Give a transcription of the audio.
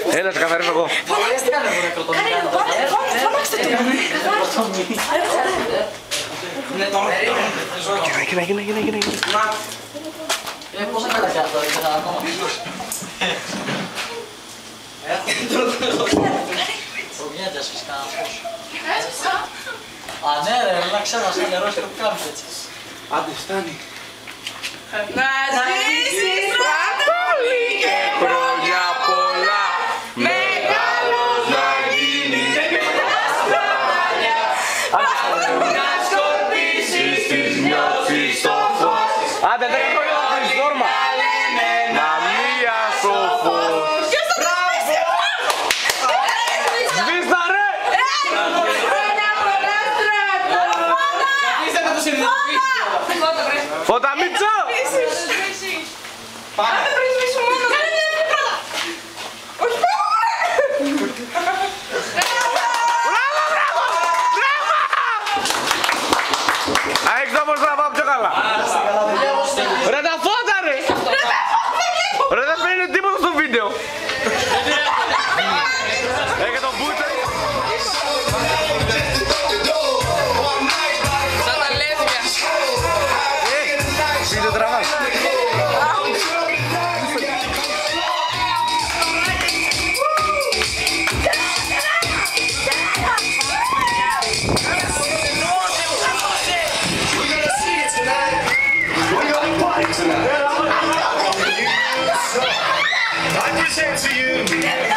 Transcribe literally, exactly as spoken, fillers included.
Έλα, σε καθαρίσω εγώ. Κοίτα, κοίτα, κοίτα, κοίτα, κοίτα. Πώς θα κατακάτω αυτό, δεν θα ακόμα. Προμιέντες φυσικά να πω. Α, ναι ρε, να ξέρω, σαν νερό και το κάνεις έτσι. Άντε, φτάνει. Να ζήσεις Ανατολή και χρόνια πολλά, μεγάλος να γίνεις με τα στραβάλια, να σκορπίσεις τις νιώσεις στο φως. Άντε, δεν έχω να βρεις δόρμα. Να μία σοφός. Σβήστα ρε! Φώτα Μίτσο! Πάμε! Αν δεν πρεσβήσω μόνο, κάνε μια ευθύ πρώτα! Όχι πάμε! Μπράβο, μπράβο! Μπράβο! Α, έχεις το πώς να πάω πιο καλά. Ρε τα φώτα ρε! Ρε δεν παίρνει τίποτα στο βίντεο. Έχει τον μπούτσο. Σαν τα λέσβια! Βίντεο τραβάς. I present to you